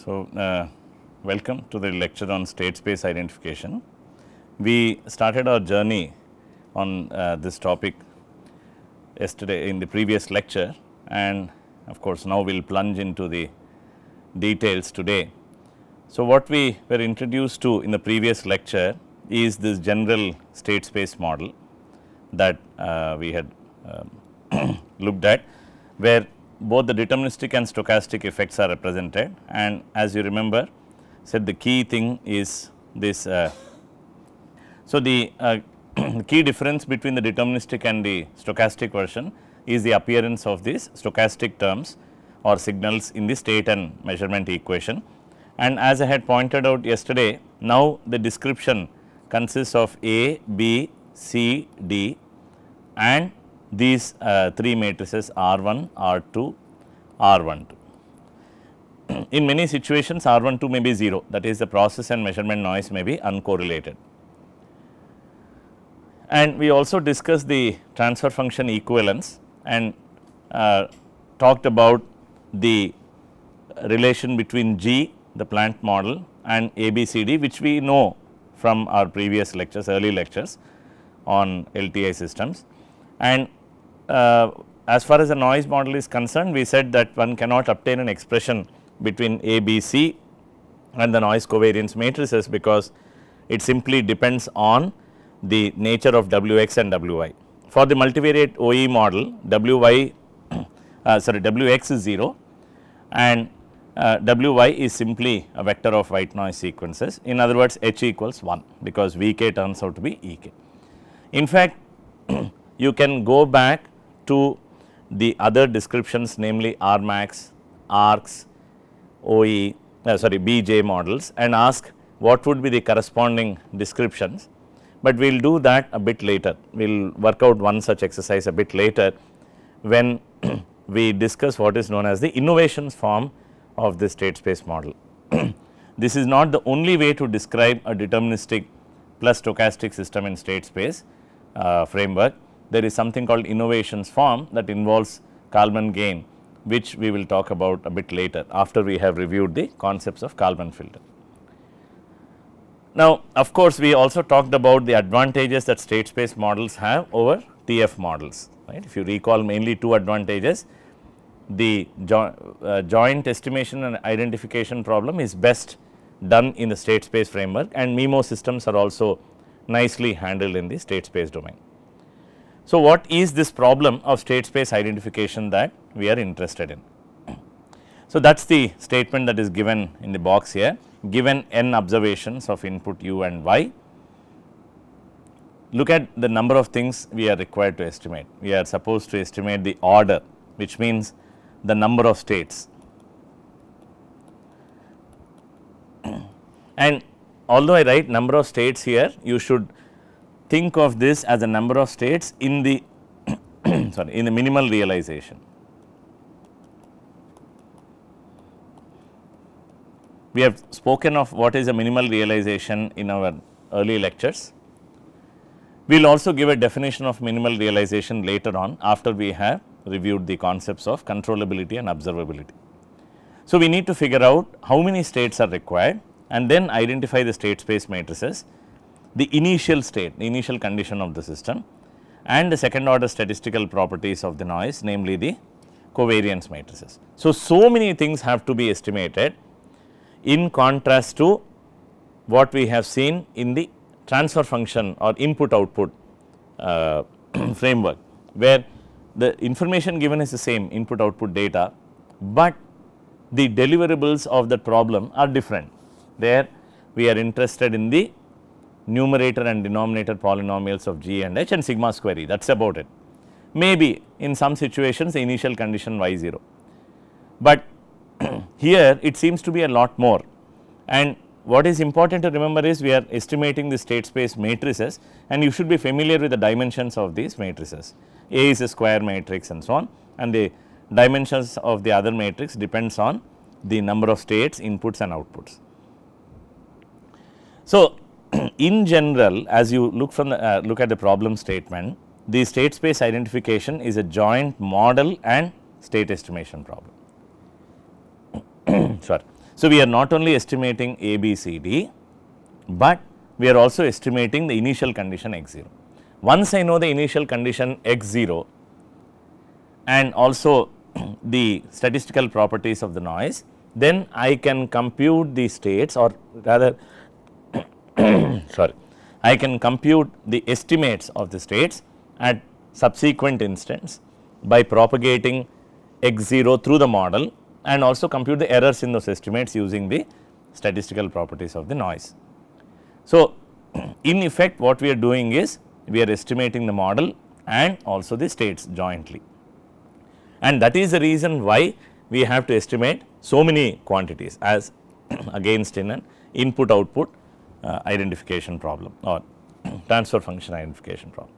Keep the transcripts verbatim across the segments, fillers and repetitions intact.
So, uh, welcome to the lecture on state space identification. We started our journey on uh, this topic yesterday in the previous lecture, and of course, now we will plunge into the details today. So, what we were introduced to in the previous lecture is this general state space model that uh, we had um, looked at, where both the deterministic and stochastic effects are represented, and as you remember said the key thing is this. Uh, so, the uh, key difference between the deterministic and the stochastic version is the appearance of these stochastic terms or signals in the state and measurement equation. And as I had pointed out yesterday, now the description consists of A, B, C, D and these uh, three matrices R one, R two, R one two. In many situations R one two may be zero, that is the process and measurement noise may be uncorrelated. And we also discussed the transfer function equivalence and uh, talked about the relation between G, the plant model, and A B C D, which we know from our previous lectures, early lectures on L T I systems. And uh, as far as the noise model is concerned, we said that one cannot obtain an expression between A, B, C and the noise covariance matrices, because it simply depends on the nature of W x and W y. For the multivariate O E model, W y uh, sorry W x is zero and uh, W y is simply a vector of white noise sequences. In other words, H equals one, because V k turns out to be E k. In fact, you can go back to the other descriptions, namely R max, ARCS, O E uh, sorry B J models, and ask what would be the corresponding descriptions, but we will do that a bit later. We will work out one such exercise a bit later when we discuss what is known as the innovations form of the state space model. This is not the only way to describe a deterministic plus stochastic system in state space uh, framework. There is something called innovations form that involves Kalman gain, which we will talk about a bit later after we have reviewed the concepts of Kalman filter. Now, of course, we also talked about the advantages that state space models have over T F models, right. If you recall, mainly two advantages: the jo uh, joint estimation and identification problem is best done in the state space framework, and MIMO systems are also nicely handled in the state space domain. So, what is this problem of state space identification that we are interested in? So, that is the statement that is given in the box here. Given n observations of input u and y, look at the number of things we are required to estimate. We are supposed to estimate the order, which means the number of states. And although I write number of states here, you should think of this as a number of states in the sorry in the minimal realization. We have spoken of what is a minimal realization in our early lectures. We will also give a definition of minimal realization later on, after we have reviewed the concepts of controllability and observability. So, we need to figure out how many states are required and then identify the state space matrices, the initial state, the initial condition of the system, and the second order statistical properties of the noise, namely the covariance matrices. So, so many things have to be estimated, in contrast to what we have seen in the transfer function or input output uh, framework, where the information given is the same input output data, but the deliverables of the problem are different. There we are interested in the numerator and denominator polynomials of G and H and sigma square E, that is about it. Maybe in some situations the initial condition y zero, but here it seems to be a lot more. And what is important to remember is we are estimating the state space matrices, and you should be familiar with the dimensions of these matrices. A is a square matrix and so on, and the dimensions of the other matrix depends on the number of states, inputs and outputs. So, in general, as you look from the uh, look at the problem statement, the state space identification is a joint model and state estimation problem. Sorry. So, we are not only estimating A, B, C, D, but we are also estimating the initial condition x zero. Once I know the initial condition x zero and also the statistical properties of the noise, then I can compute the states, or rather sorry, I can compute the estimates of the states at subsequent instance by propagating x zero through the model, and also compute the errors in those estimates using the statistical properties of the noise. So, in effect what we are doing is we are estimating the model and also the states jointly, and that is the reason why we have to estimate so many quantities as against in an input output uh, identification problem or transfer function identification problem.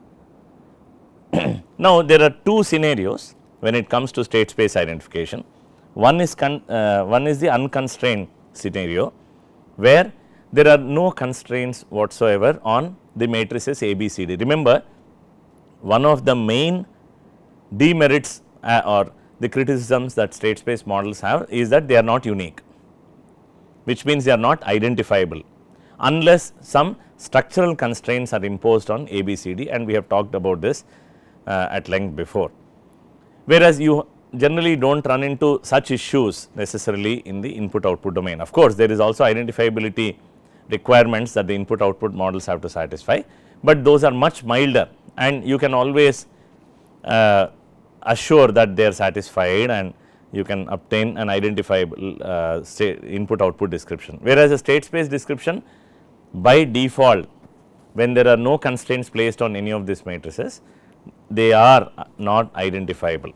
Now, there are two scenarios when it comes to state space identification. One is con, uh, one is the unconstrained scenario, where there are no constraints whatsoever on the matrices A, B, C, D. Remember, one of the main demerits uh, or the criticisms that state space models have is that they are not unique, which means they are not identifiable unless some structural constraints are imposed on A, B, C, D, and we have talked about this uh, at length before. Whereas, you generally do not run into such issues necessarily in the input output domain. Of course, there is also identifiability requirements that the input output models have to satisfy, but those are much milder, and you can always uh, assure that they are satisfied and you can obtain an identifiable uh, input output description. Whereas, a state space description by default, when there are no constraints placed on any of these matrices, they are not identifiable.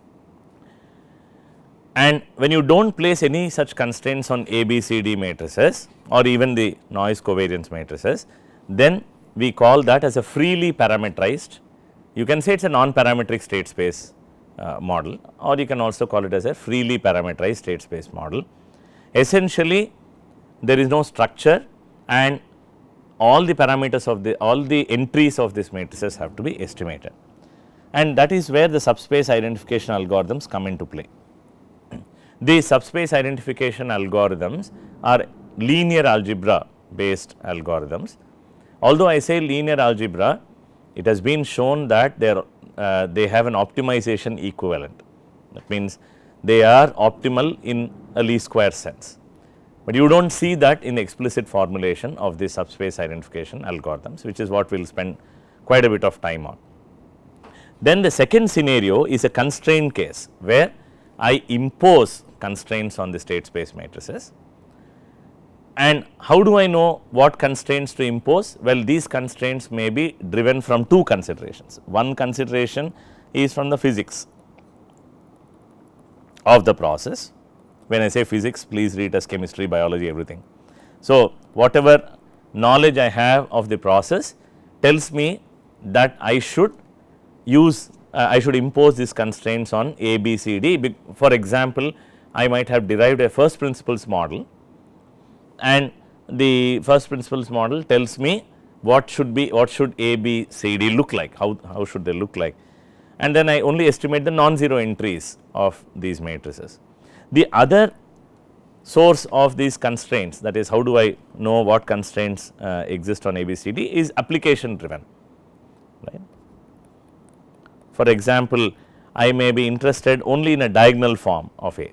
And when you do not place any such constraints on A, B, C, D matrices or even the noise covariance matrices, then we call that as a freely parameterized. You can say it is a non-parametric state space uh, model, or you can also call it as a freely parameterized state space model. Essentially, there is no structure, and all the parameters of the all the entries of these matrices have to be estimated, and that is where the subspace identification algorithms come into play. The subspace identification algorithms are linear algebra based algorithms. Although I say linear algebra, it has been shown that they are uh, they have an optimization equivalent. That means, they are optimal in a least square sense, but you do not see that in the explicit formulation of the subspace identification algorithms, which is what we will spend quite a bit of time on. Then the second scenario is a constraint case, where I impose constraints on the state space matrices. And how do I know what constraints to impose? Well, these constraints may be driven from two considerations. One consideration is from the physics of the process. When I say physics, please read as chemistry, biology, everything. So, whatever knowledge I have of the process tells me that I should use uh, I should impose these constraints on A, B, C, D. For example, I might have derived a first principles model, and the first principles model tells me what should be what should A, B, C, D look like, how, how should they look like, and then I only estimate the non-zero entries of these matrices. The other source of these constraints, that is, how do I know what constraints uh, exist on A, B, C, D, is application driven, right. For example, I may be interested only in a diagonal form of A,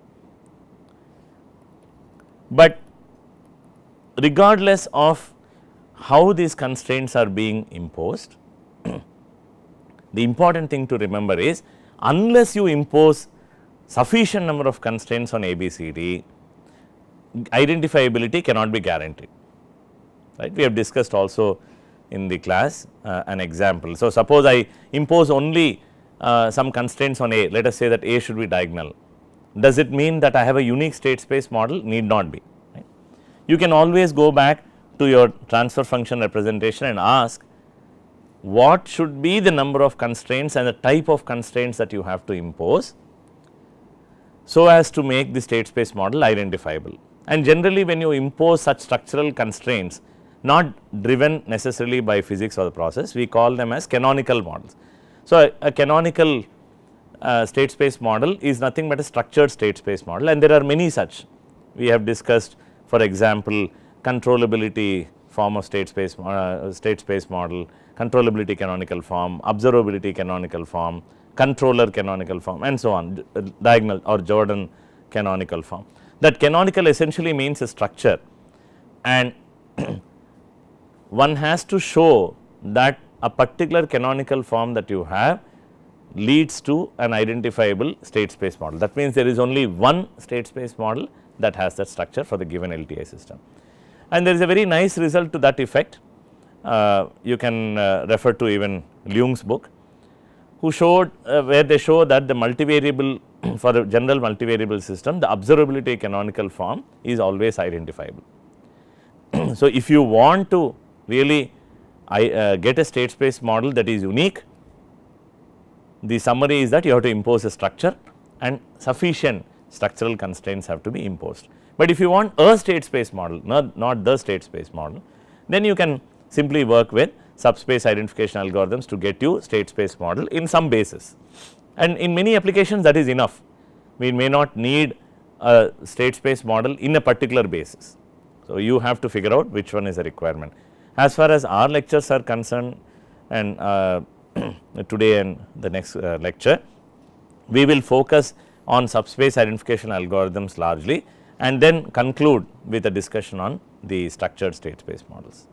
but regardless of how these constraints are being imposed, the important thing to remember is, unless you impose sufficient number of constraints on A, B, C, D, identifiability cannot be guaranteed, right. We have discussed also in the class uh, an example. So, suppose I impose only uh, some constraints on A, let us say that A should be diagonal. Does it mean that I have a unique state space model? Need not be, right. You can always go back to your transfer function representation and ask what should be the number of constraints and the type of constraints that you have to impose, so as to make the state space model identifiable. And generally, when you impose such structural constraints, not driven necessarily by physics or the process, we call them as canonical models. So, a, a canonical uh, state space model is nothing but a structured state space model, and there are many such we have discussed, for example, controllability form of state space, uh, state space model, controllability canonical form, observability canonical form, controller canonical form, and so on, diagonal or Jordan canonical form. That canonical essentially means a structure, and one has to show that a particular canonical form that you have leads to an identifiable state space model. That means, there is only one state space model that has that structure for the given L T I system. And there is a very nice result to that effect. Uh, you can uh, refer to even Leung's book, who showed uh, where they show that the multivariable for a general multivariable system, the observability canonical form is always identifiable. So, if you want to really I, uh, get a state space model that is unique, the summary is that you have to impose a structure and sufficient structural constraints have to be imposed. But if you want a state space model, not, not the state space model, then you can simply work with subspace identification algorithms to get you state space model in some basis. And in many applications that is enough. We may not need a state space model in a particular basis. So, you have to figure out which one is a requirement. As far as our lectures are concerned, and uh, today and the next uh, lecture, we will focus on subspace identification algorithms largely, and then conclude with a discussion on the structured state space models.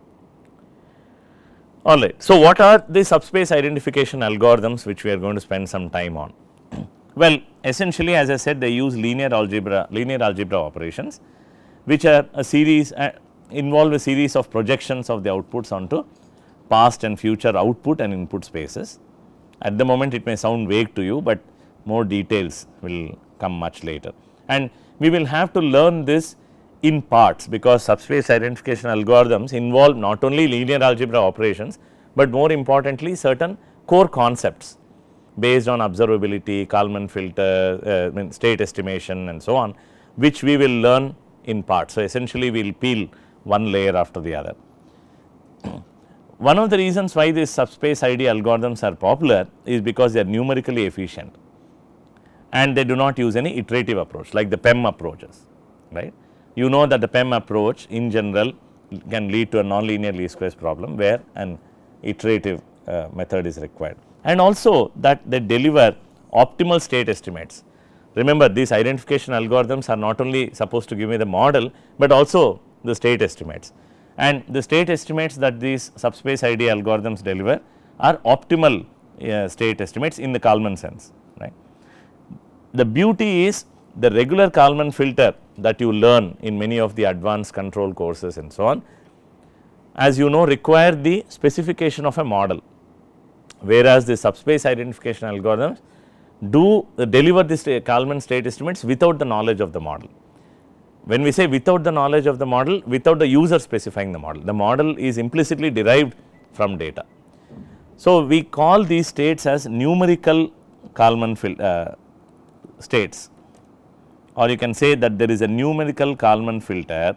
All right. So, what are the subspace identification algorithms which we are going to spend some time on? Well, essentially, as I said, they use linear algebra, linear algebra operations, which are a series uh, involve a series of projections of the outputs onto past and future output and input spaces. At the moment it may sound vague to you, but more details will come much later. And we will have to learn this in parts, because subspace identification algorithms involve not only linear algebra operations, but more importantly certain core concepts based on observability, Kalman filter, uh, state estimation and so on, which we will learn in parts. So, essentially we will peel one layer after the other. One of the reasons why these subspace I D algorithms are popular is because they are numerically efficient and they do not use any iterative approach like the P E M approaches, right. You know that the P E M approach in general can lead to a nonlinear least squares problem where an iterative uh, method is required, and also that they deliver optimal state estimates. Remember, these identification algorithms are not only supposed to give me the model, but also the state estimates, and the state estimates that these subspace I D algorithms deliver are optimal uh, state estimates in the Kalman sense, right. The beauty is the regular Kalman filter that you learn in many of the advanced control courses and so on, as you know, require the specification of a model, whereas the subspace identification algorithms do uh, deliver this uh, Kalman state estimates without the knowledge of the model. When we say without the knowledge of the model, without the user specifying the model, the model is implicitly derived from data. So, we call these states as numerical Kalman uh, states, or you can say that there is a numerical Kalman filter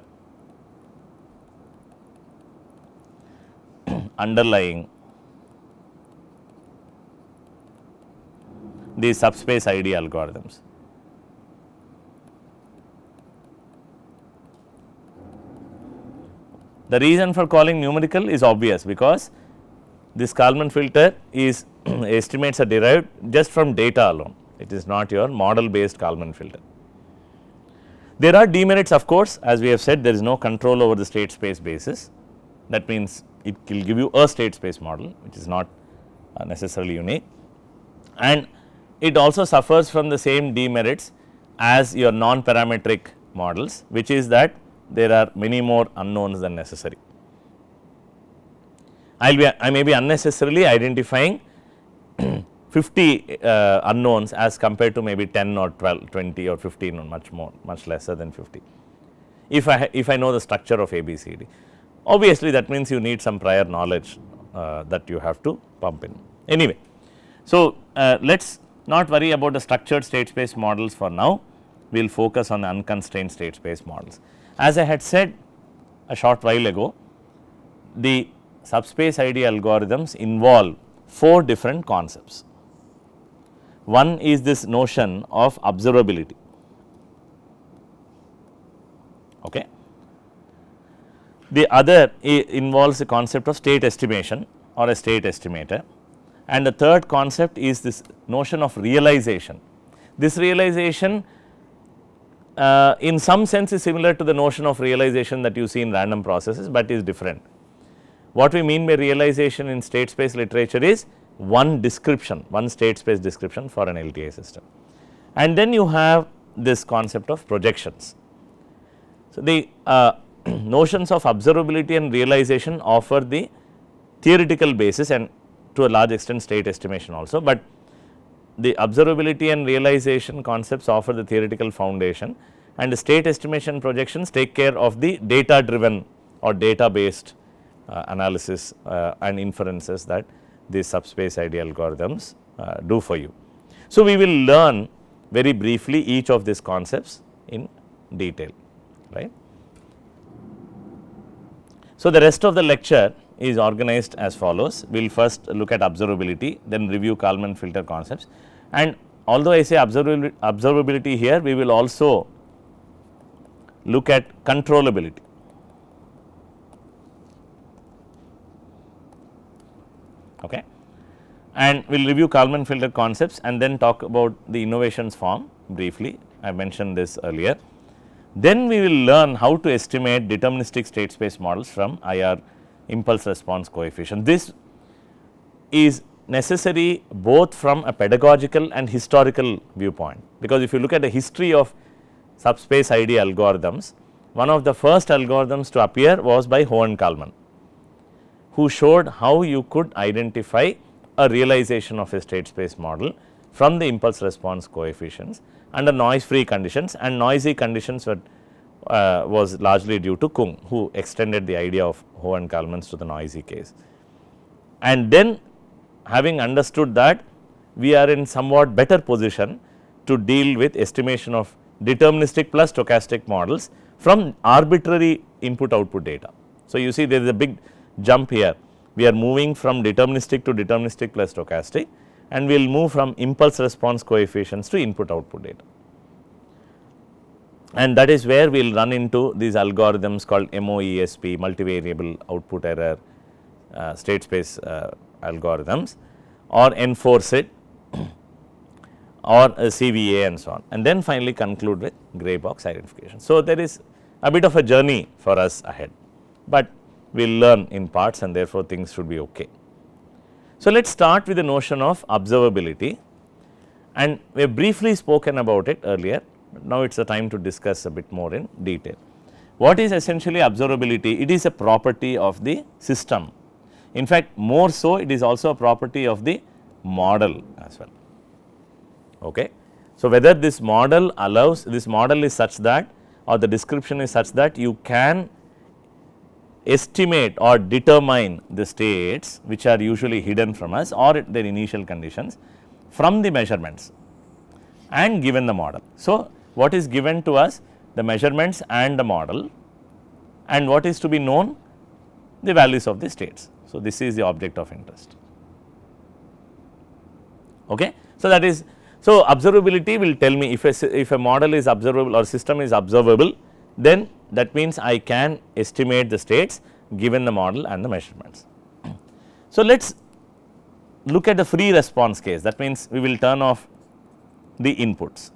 underlying the subspace I D algorithms. The reason for calling numerical is obvious, because this Kalman filter is estimates are derived just from data alone. It is not your model based Kalman filter. There are demerits, of course, as we have said, there is no control over the state space basis. That means it will give you a state space model, which is not uh, necessarily unique, and it also suffers from the same demerits as your non-parametric models, which is that there are many more unknowns than necessary. I will be I may be unnecessarily identifying fifty uh, unknowns as compared to maybe ten or twelve, twenty or fifteen or much more, much lesser than fifty. If I if I know the structure of A B C D, obviously that means you need some prior knowledge uh, that you have to pump in. Anyway, so uh, let us not worry about the structured state space models for now. We will focus on the unconstrained state space models. As I had said a short while ago, the subspace I D algorithms involve four different concepts. One is this notion of observability. Okay. The other involves the concept of state estimation or a state estimator, and the third concept is this notion of realization. This realization uh, in some sense is similar to the notion of realization that you see in random processes, but is different. What we mean by realization in state space literature is one description, one state space description for an L T I system. And then you have this concept of projections. So, the uh, notions of observability and realization offer the theoretical basis and to a large extent state estimation also, but the observability and realization concepts offer the theoretical foundation, and the state estimation projections take care of the data driven or data based uh, analysis uh, and inferences that these subspace I D algorithms uh, do for you. So, we will learn very briefly each of these concepts in detail, right. So, the rest of the lecture is organized as follows. We will first look at observability, then review Kalman filter concepts, and although I say observability, observability here, we will also look at controllability. Okay. And we will review Kalman filter concepts and then talk about the innovations form briefly. I mentioned this earlier. Then we will learn how to estimate deterministic state space models from I R impulse response coefficient. This is necessary both from a pedagogical and historical viewpoint, because if you look at the history of subspace I D algorithms, one of the first algorithms to appear was by Ho and Kalman, who showed how you could identify a realization of a state space model from the impulse response coefficients under noise free conditions, and noisy conditions were uh, was largely due to Kung, who extended the idea of Ho and Kalman's to the noisy case. And then having understood that, we are in somewhat better position to deal with estimation of deterministic plus stochastic models from arbitrary input output data. So, you see there is a big jump here, we are moving from deterministic to deterministic plus stochastic, and we will move from impulse response coefficients to input output data. And that is where we will run into these algorithms called M O E S P, multivariable output error uh, state space uh, algorithms, or enforce it or a C V A and so on, and then finally conclude with grey box identification. So, there is a bit of a journey for us ahead, but we will learn in parts and therefore, things should be okay. So, let us start with the notion of observability, and we have briefly spoken about it earlier, but now it is the time to discuss a bit more in detail. What is essentially observability? It is a property of the system. In fact, more so it is also a property of the model as well. Okay. So, whether this model allows, this model is such that, or the description is such that you can estimate or determine the states which are usually hidden from us or their initial conditions from the measurements and given the model. So, what is given to us? The measurements and the model, and what is to be known? The values of the states. So, this is the object of interest. Okay. So, that is, so observability will tell me if a, if a model is observable or system is observable, then that means I can estimate the states given the model and the measurements. So, let us look at the free response case, that means we will turn off the inputs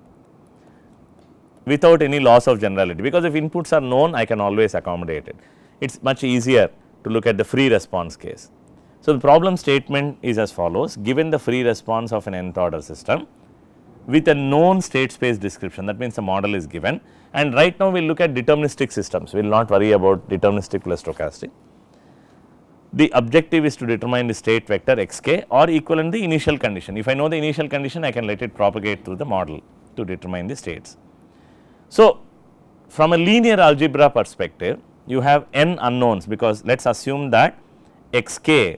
without any loss of generality, because if inputs are known I can always accommodate it. It is much easier to look at the free response case. So, the problem statement is as follows: given the free response of an nth order system with a known state space description, that means the model is given, and right now we will look at deterministic systems, we will not worry about deterministic plus stochastic. The objective is to determine the state vector xk or equivalent the initial condition. If I know the initial condition, I can let it propagate through the model to determine the states. So, from a linear algebra perspective, you have n unknowns, because let us assume that xk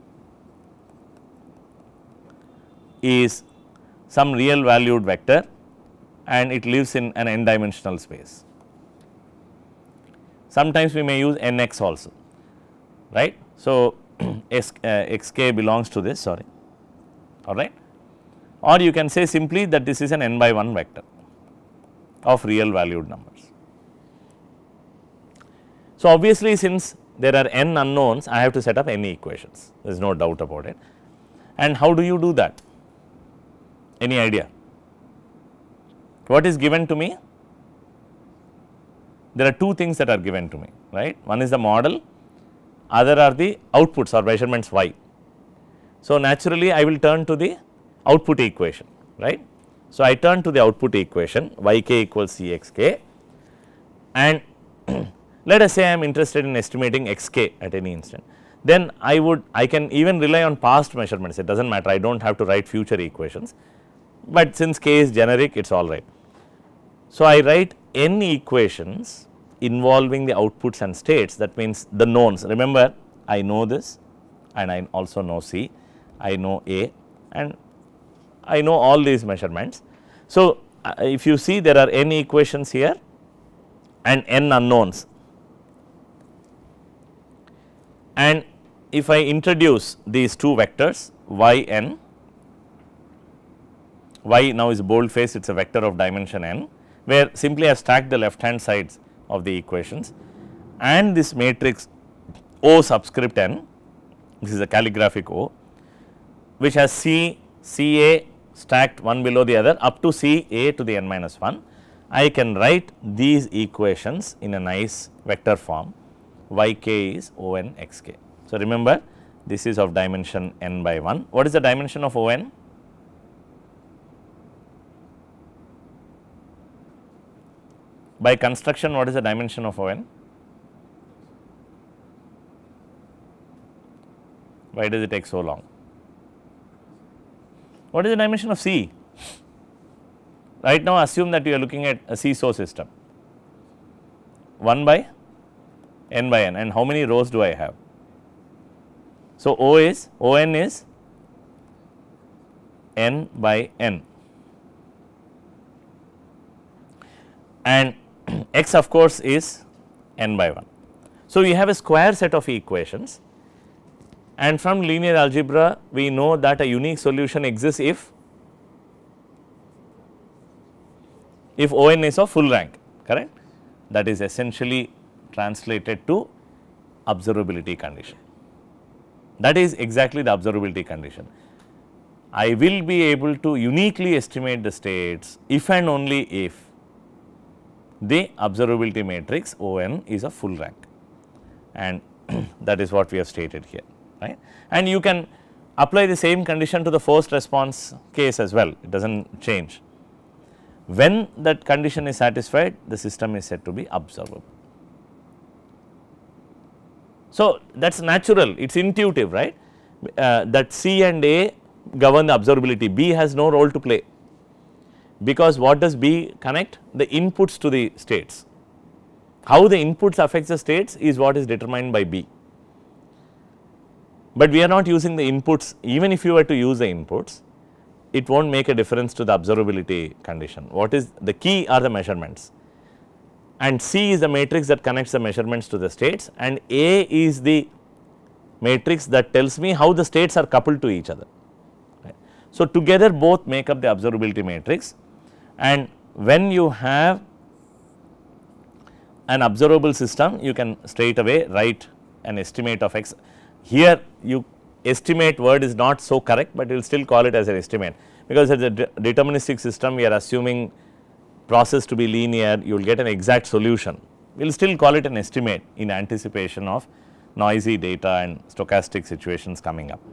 is some real valued vector and it lives in an n dimensional space. Sometimes we may use nx also, right. So, S, uh, xk belongs to this, sorry, all right, or you can say simply that this is an n by one vector of real valued numbers. So, obviously, since there are n unknowns, I have to set up n equations, there is no doubt about it. And how do you do that? Any idea? What is given to me? There are two things that are given to me, right. One is the model, other are the outputs or measurements y. So, naturally, I will turn to the output equation, right. So, I turn to the output equation y k equals c x k, and let us say I am interested in estimating x k at any instant. Then I would I can even rely on past measurements, it does not matter, I do not have to write future equations, but since k is generic, it is all right. So, I write n equations involving the outputs and states, that means the knowns. Remember, I know this and I also know C, I know A, and I know all these measurements. So, uh, if you see, there are n equations here and n unknowns, and if I introduce these two vectors y n, y now is boldface, it is a vector of dimension n, where simply I have stacked the left hand sides of the equations, and this matrix O subscript n, this is a calligraphic O, which has C, C A stacked one below the other up to C A to the n minus one. I can write these equations in a nice vector form, y k is O n x k. So, remember, this is of dimension n by one. What is the dimension of O n? By construction, what is the dimension of O n? Why does it take so long? What is the dimension of C? Right now, assume that you are looking at a seesaw system, one by n by n, and how many rows do I have? So, O is O n is n by n, and x of course is n by one. So, we have a square set of equations, and from linear algebra we know that a unique solution exists if if O n is of full rank, correct. That is essentially translated to observability condition. That is exactly the observability condition. I will be able to uniquely estimate the states if and only if the observability matrix O n is a full rank, and that is what we have stated here, right. And you can apply the same condition to the forced response case as well, it does not change. When that condition is satisfied, the system is said to be observable. So, that is natural, it is intuitive, right, uh, that C and A govern the observability, B has no role to play, because what does B connect? The inputs to the states. How the inputs affects the states is what is determined by B, but we are not using the inputs. Even if you were to use the inputs, it will not make a difference to the observability condition. What is the key are the measurements, and C is the matrix that connects the measurements to the states, and A is the matrix that tells me how the states are coupled to each other, right. So, together both make up the observability matrix, and when you have an observable system, you can straight away write an estimate of x. Here you estimate word is not so correct, but we will still call it as an estimate, because as a de deterministic system we are assuming process to be linear, you will get an exact solution. We will still call it an estimate in anticipation of noisy data and stochastic situations coming up.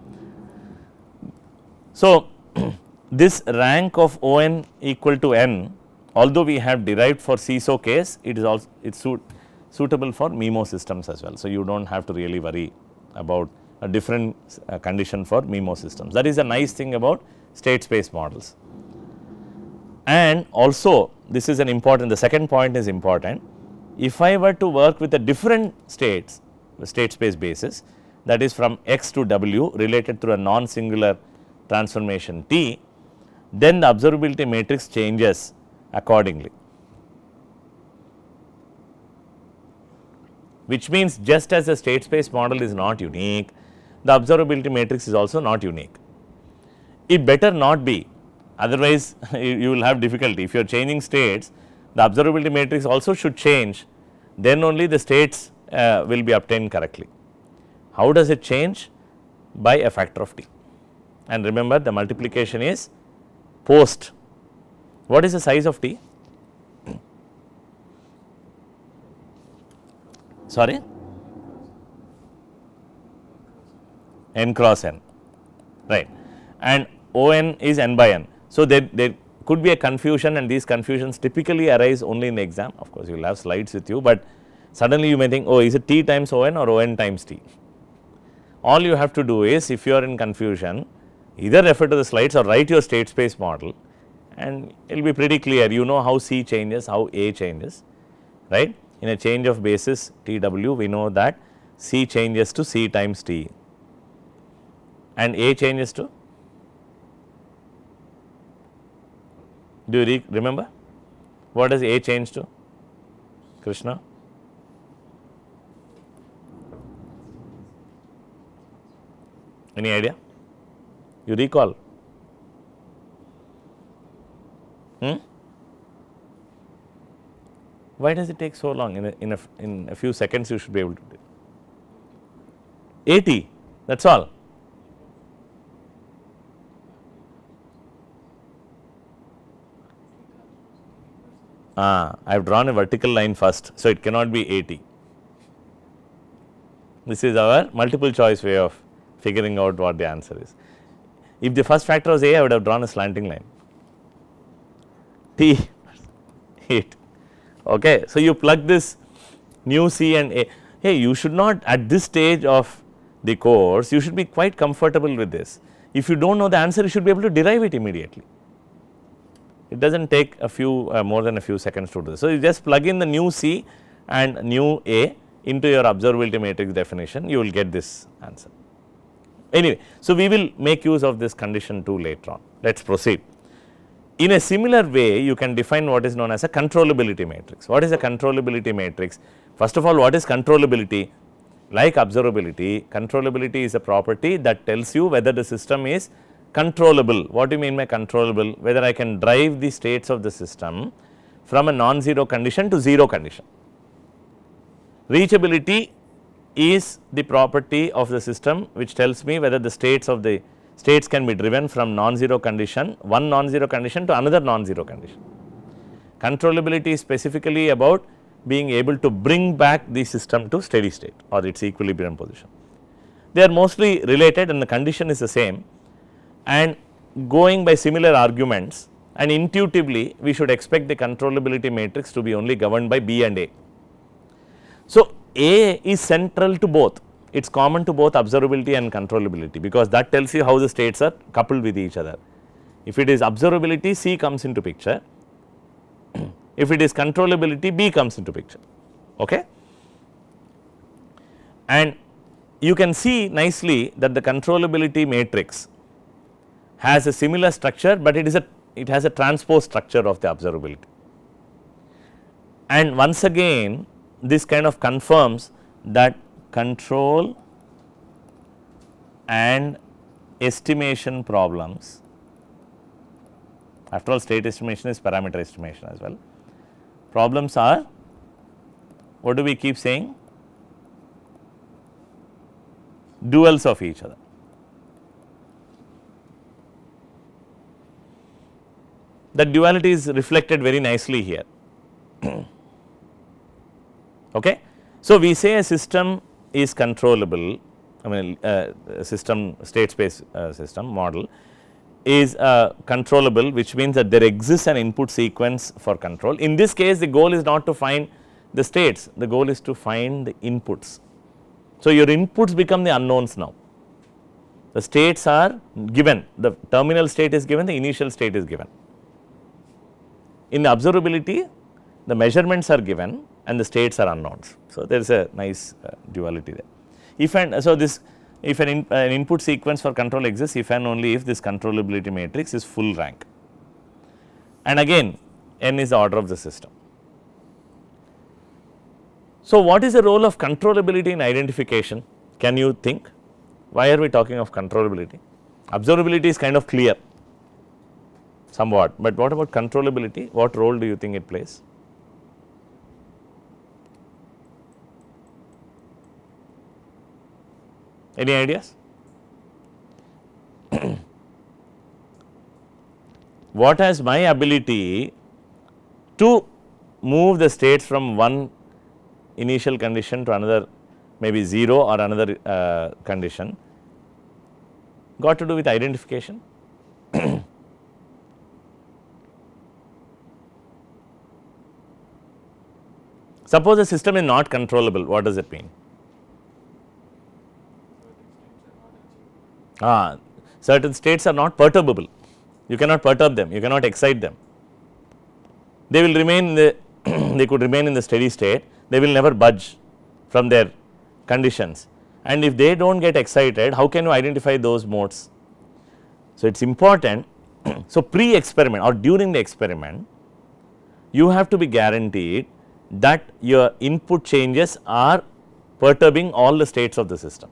So, this rank of O n equal to n, although we have derived for seesaw case, it is also it is suit, suitable for MIMO systems as well. So, you do not have to really worry about a different uh, condition for MIMO systems. That is a nice thing about state space models. And also this is an important, the second point is important. If I were to work with a different states, state space basis, that is from x to w related through a non-singular transformation T, then the observability matrix changes accordingly, which means just as the state space model is not unique, the observability matrix is also not unique. It better not be, otherwise you will have difficulty. If you are changing states, the observability matrix also should change then only the states uh, will be obtained correctly. How does it change? By a factor of t, and remember the multiplication is post. What is the size of t? Sorry, n cross n, right, and O n is n by n. So, there, there could be a confusion, and these confusions typically arise only in the exam. Of course, you will have slides with you, but suddenly you may think, oh, is it t times O n or O n times t? All you have to do is, if you are in confusion, either refer to the slides or write your state space model, and it will be pretty clear. You know how C changes, how A changes, right. In a change of basis T W, we know that C changes to C times T, and A changes to, do you re remember what does A change to, Krishna? Any idea? You recall? Hmm? Why does it take so long? In a, in a, in a few seconds you should be able to do it. eighty, that is all. Ah, I have drawn a vertical line first, so it cannot be eighty. This is our multiple choice way of figuring out what the answer is. If the first factor was A, I would have drawn a slanting line. T, eight. Okay. So, you plug this new C and A. Hey, you should not, at this stage of the course, you should be quite comfortable with this. If you do not know the answer, you should be able to derive it immediately. It does not take a few uh, more than a few seconds to do this. So, you just plug in the new C and new A into your observability matrix definition, you will get this answer. Anyway, so we will make use of this condition two later on. Let us proceed. In a similar way, you can define what is known as a controllability matrix. What is a controllability matrix? First of all, what is controllability? Like observability, controllability is a property that tells you whether the system is controllable. What do you mean by controllable? Whether I can drive the states of the system from a non-zero condition to zero condition. Reachability is the property of the system which tells me whether the states of the states can be driven from non-zero condition, one non-zero condition to another non-zero condition. Controllability is specifically about being able to bring back the system to steady state or its equilibrium position. They are mostly related and the condition is the same, and going by similar arguments, and intuitively we should expect the controllability matrix to be only governed by B and A. So, A is central to both, it is common to both observability and controllability, because that tells you how the states are coupled with each other. If it is observability, C comes into picture, if it is controllability, B comes into picture. Okay? And you can see nicely that the controllability matrix has a similar structure, but it is a it has a transpose structure of the observability. And once again, this kind of confirms that control and estimation problems, after all state estimation is parameter estimation as well, problems are, what do we keep saying? Duals of each other. The duality is reflected very nicely here. Okay. So, we say a system is controllable, I mean uh, system state space uh, system model is uh, controllable, which means that there exists an input sequence for control. In this case, the goal is not to find the states, the goal is to find the inputs. So, your inputs become the unknowns now. The states are given, the terminal state is given, the initial state is given. In the observability, the measurements are given and the states are unknowns. So, there is a nice uh, duality there. If and so this if an, in, uh, an input sequence for control exists, if and only if this controllability matrix is full rank, and again n is the order of the system. So, what is the role of controllability in identification? Can you think? Why are we talking of controllability? Observability is kind of clear somewhat, but what about controllability? What role do you think it plays? Any ideas? What has my ability to move the states from one initial condition to another, maybe zero or another uh, condition, got to do with identification? Suppose the system is not controllable, what does it mean? Ah, certain states are not perturbable, you cannot perturb them, you cannot excite them. They will remain in the they could remain in the steady state, they will never budge from their conditions, and if they do not get excited, how can you identify those modes? So, it is important. So, pre experiment or during the experiment, you have to be guaranteed that your input changes are perturbing all the states of the system.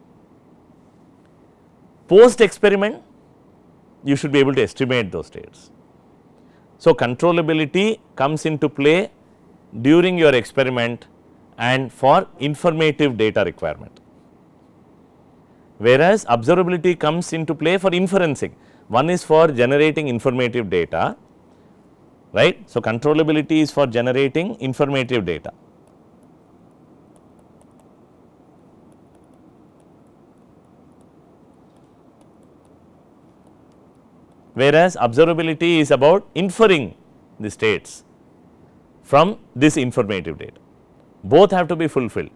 Post experiment, you should be able to estimate those states. So, controllability comes into play during your experiment and for informative data requirement, whereas observability comes into play for inferencing. One is for generating informative data, right. So, controllability is for generating informative data. Whereas, observability is about inferring the states from this informative data. Both have to be fulfilled.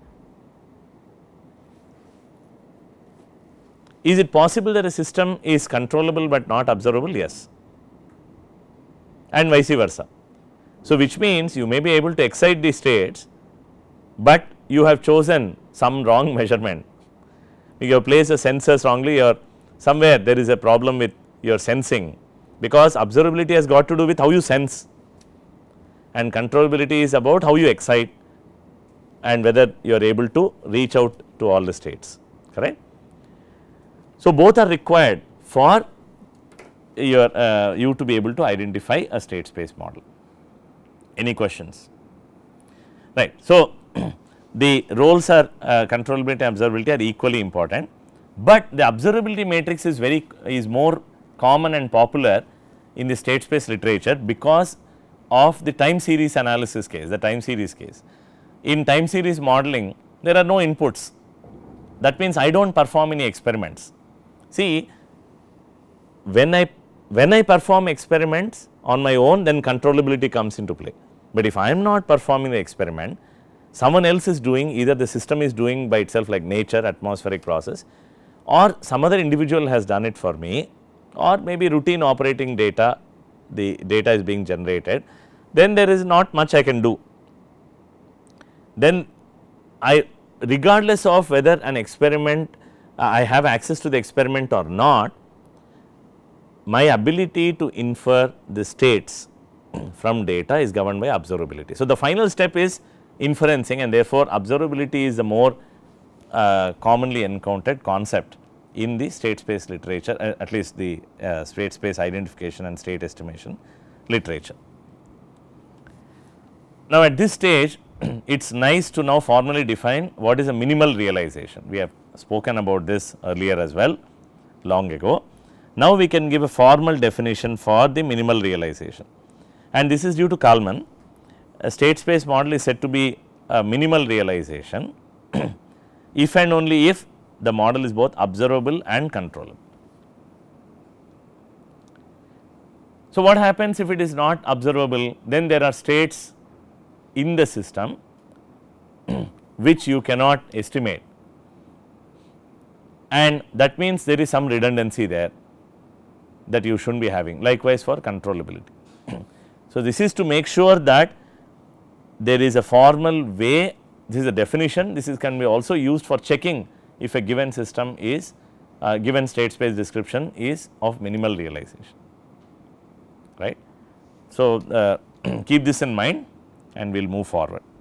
Is it possible that a system is controllable but not observable? Yes, and vice versa. So, which means you may be able to excite the states, but you have chosen some wrong measurement. You have placed the sensors wrongly, or somewhere there is a problem with your sensing, because observability has got to do with how you sense, and controllability is about how you excite and whether you are able to reach out to all the states, correct. So, both are required for your uh, you to be able to identify a state space model. Any questions? Right. So, the roles are uh, controllability and observability are equally important, but the observability matrix is very is more common and popular in the state space literature because of the time series analysis case, the time series case. In time series modeling, there are no inputs. That means I do not perform any experiments. See, when I when I perform experiments on my own, then controllability comes into play. But if I am not performing the experiment, someone else is doing, either the system is doing by itself like nature, atmospheric process, or some other individual has done it for me, or maybe routine operating data, the data is being generated, then there is not much I can do. Then I, regardless of whether an experiment, uh, I have access to the experiment or not, my ability to infer the states from data is governed by observability. So, the final step is inferencing, and therefore, observability is the more uh, commonly encountered concept in the state space literature, uh, at least the uh, state space identification and state estimation literature. Now, at this stage, it is nice to now formally define what is a minimal realization. We have spoken about this earlier as well, long ago. Now, we can give a formal definition for the minimal realization, and this is due to Kalman. A state space model is said to be a minimal realization if and only if the model is both observable and controllable. So, what happens if it is not observable? Then there are states in the system which you cannot estimate, and that means there is some redundancy there that you should not be having, likewise for controllability. So, this is to make sure that there is a formal way, this is a definition, this is can be also used for checking if a given system is uh, given state space description is of minimal realization, right. So, uh, keep this in mind and we will move forward.